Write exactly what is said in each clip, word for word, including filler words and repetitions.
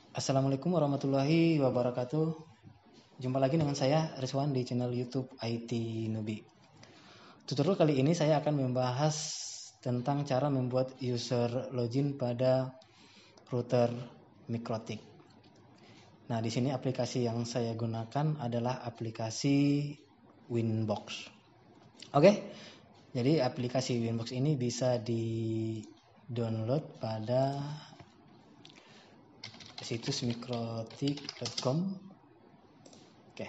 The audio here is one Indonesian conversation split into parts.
Assalamualaikum warahmatullahi wabarakatuh. Jumpa lagi dengan saya Rizwan di channel YouTube I T Newbie. Tutorial kali ini saya akan membahas tentang cara membuat user login pada router Mikrotik. Nah, di sini aplikasi yang saya gunakan adalah aplikasi Winbox. Oke. Jadi aplikasi Winbox ini bisa di-download pada situs mikrotik dot com. Oke.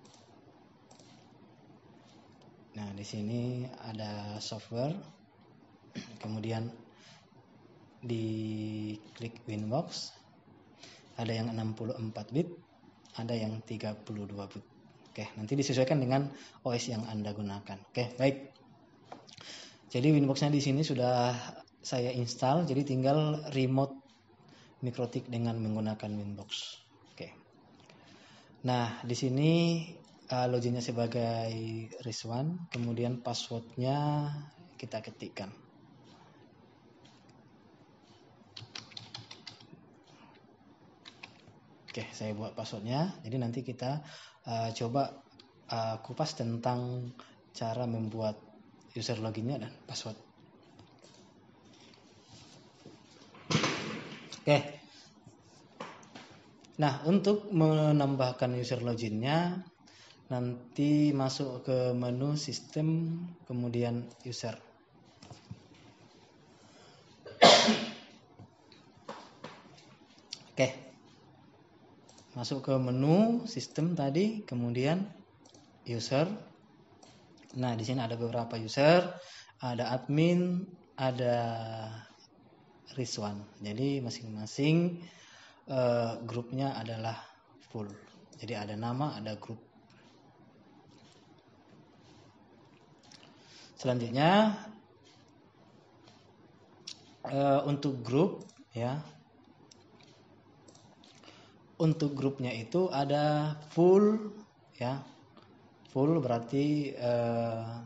Nah, di sini ada software. Kemudian di klik Winbox. Ada yang enam puluh empat bit, ada yang tiga puluh dua bit. Oke, nanti disesuaikan dengan O S yang Anda gunakan. Oke, baik. Jadi Winbox-nya di sini sudah saya install, jadi tinggal remote Mikrotik dengan menggunakan Winbox. Oke. Nah, di sini uh, loginnya sebagai Rizwan, kemudian passwordnya kita ketikkan. Oke, saya buat passwordnya. Jadi nanti kita uh, coba uh, kupas tentang cara membuat user loginnya dan password. Oke. Nah, untuk menambahkan user loginnya, nanti masuk ke menu sistem, kemudian user. Oke. Masuk ke menu sistem tadi, kemudian user. Nah, di sini ada beberapa user, ada admin, ada Rizwan. Jadi masing-masing uh, grupnya adalah full. Jadi ada nama, ada grup. Selanjutnya uh, untuk grup ya. Untuk grupnya itu ada full ya. Full berarti uh,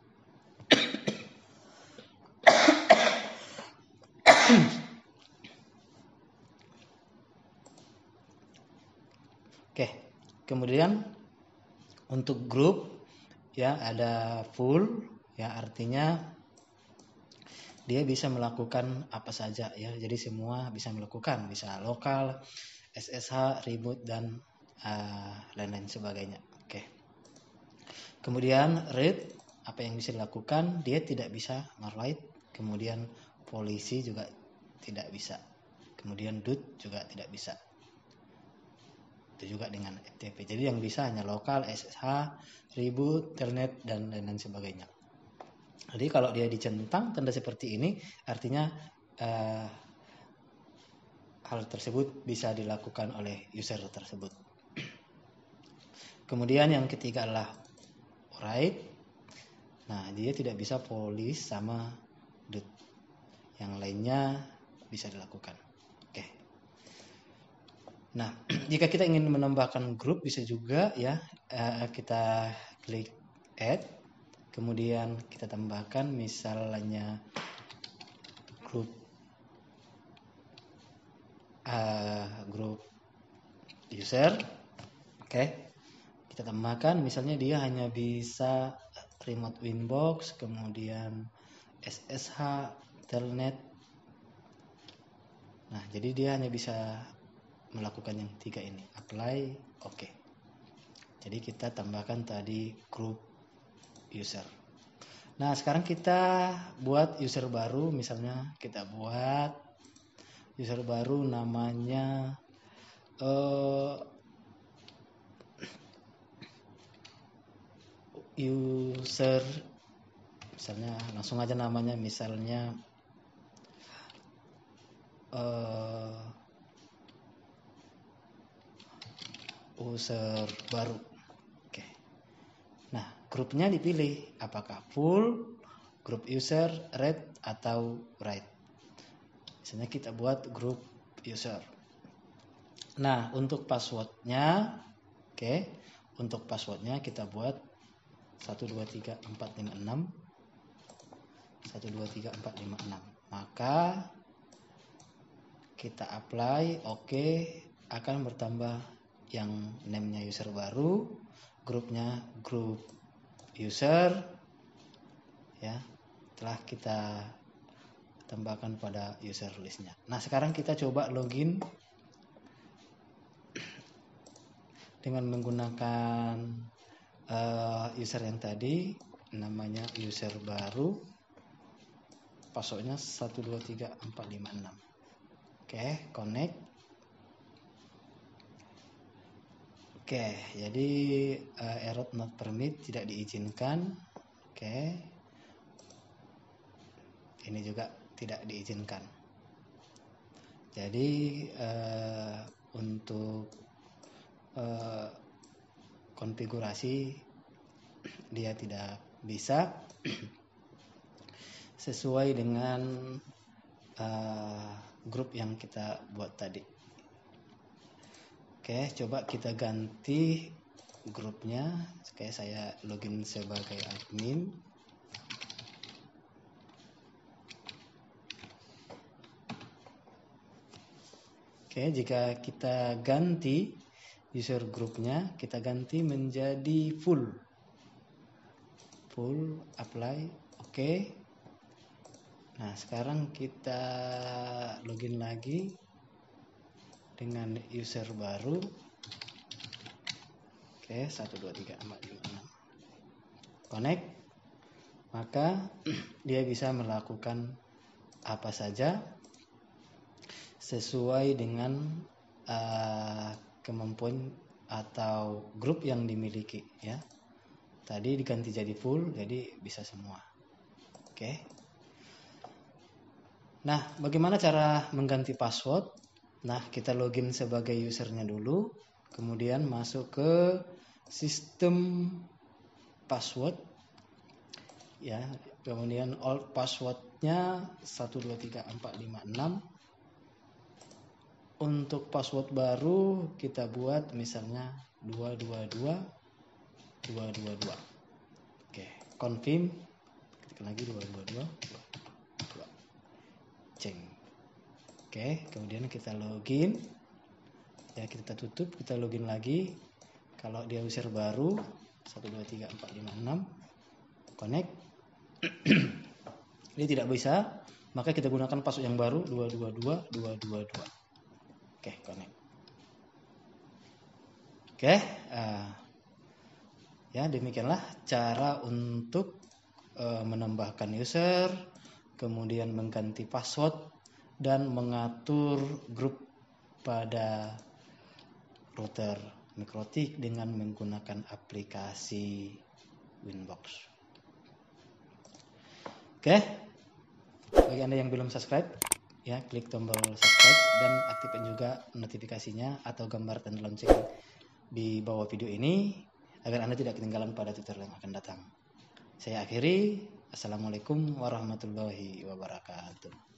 Oke. Kemudian untuk grup ya ada full ya, artinya dia bisa melakukan apa saja ya. Jadi semua bisa melakukan, bisa lokal, S S H, reboot dan uh, lain-lain sebagainya. Oke. Kemudian read, apa yang bisa dilakukan? Dia tidak bisa nge-write. Kemudian polisi juga tidak bisa. Kemudian doot juga tidak bisa. Itu juga dengan F T P. Jadi yang bisa hanya lokal, S S H, reboot, telnet dan lain-lain sebagainya. Jadi kalau dia dicentang tanda seperti ini, artinya uh, hal tersebut bisa dilakukan oleh user tersebut. Kemudian yang ketiga adalah write. Nah, dia tidak bisa police sama doot. Yang lainnya bisa dilakukan. Oke. Nah, jika kita ingin menambahkan grup bisa juga ya, uh, kita klik add. Kemudian kita tambahkan misalnya grup uh, grup user. Oke. Kita tambahkan misalnya dia hanya bisa remote Winbox, kemudian S S H, telnet. Nah, jadi dia hanya bisa melakukan yang tiga ini. Apply, oke. Okay. Jadi kita tambahkan tadi grup user. Nah, sekarang kita buat user baru, misalnya kita buat user baru namanya uh, user, misalnya langsung aja namanya misalnya uh, user baru. Oke. Nah, grupnya dipilih apakah full, grup user, read atau write. Misalnya kita buat grup user. Nah, untuk passwordnya, oke, untuk passwordnya kita buat satu dua tiga empat lima enam satu dua tiga empat lima enam. Maka kita apply, oke, akan bertambah yang name-nya user baru, grupnya grup user, ya, telah kita tambahkan pada user listnya. Nah, sekarang kita coba login dengan menggunakan uh, user yang tadi, namanya user baru, passwordnya satu dua tiga empat lima enam. Oke, connect. Oke, jadi uh, error not permit, tidak diizinkan. Oke, ini juga tidak diizinkan. Jadi uh, untuk uh, konfigurasi dia tidak bisa sesuai dengan uh, grup yang kita buat tadi. Oke, coba kita ganti grupnya. Oke, saya login sebagai admin. Oke, jika kita ganti user grupnya, kita ganti menjadi full. Full, apply, oke. Nah, sekarang kita login lagi dengan user baru. Oke, satu dua tiga empat lima enam. Connect. Maka dia bisa melakukan apa saja sesuai dengan uh, kemampuan atau grup yang dimiliki, ya. Tadi diganti jadi full, jadi bisa semua. Oke. Nah, bagaimana cara mengganti password? Nah, kita login sebagai usernya dulu, kemudian masuk ke sistem password, ya, kemudian old passwordnya satu dua tiga empat lima enam. Untuk password baru kita buat misalnya dua dua dua dua dua dua. Oke, confirm, ketik lagi dua dua dua dua dua. Ceng. Oke, kemudian kita login. Ya, kita tutup, kita login lagi. Kalau dia user baru satu dua tiga empat lima enam, connect. Dia tidak bisa, maka kita gunakan password yang baru dua dua dua dua dua dua. Oke, connect. Oke, uh, ya demikianlah cara untuk uh, menambahkan user, kemudian mengganti password dan mengatur grup pada router MikroTik dengan menggunakan aplikasi Winbox. Oke, bagi Anda yang belum subscribe, ya klik tombol subscribe dan aktifkan juga notifikasinya atau gambar tanda lonceng di bawah video ini agar Anda tidak ketinggalan pada tutorial yang akan datang. Saya akhiri. Assalamualaikum warahmatullahi wabarakatuh.